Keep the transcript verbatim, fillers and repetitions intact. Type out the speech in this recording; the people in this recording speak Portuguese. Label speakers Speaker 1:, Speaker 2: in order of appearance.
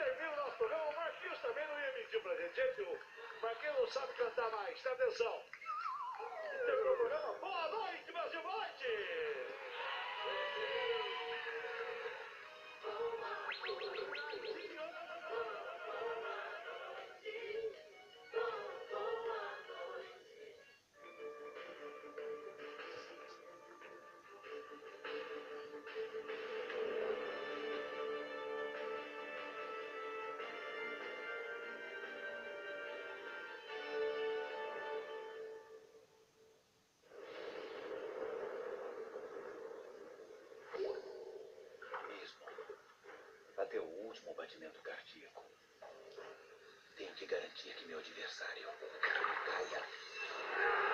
Speaker 1: termina o nosso programa. O Marquinhos também não ia mentir pra gente. Gente, o Marquinhos não sabe cantar mais. Presta atenção. E terminou o programa. Boa noite, Brasil, boa noite!
Speaker 2: Até o último batimento cardíaco. Tenho que garantir que meu adversário caia.